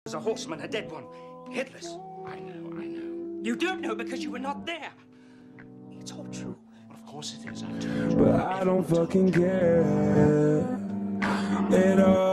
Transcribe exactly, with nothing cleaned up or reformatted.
There's a horseman, a dead one, headless. I know, I know. You don't know because you were not there. It's all true. Well, of course it is. I've told you. But I don't fucking care at all.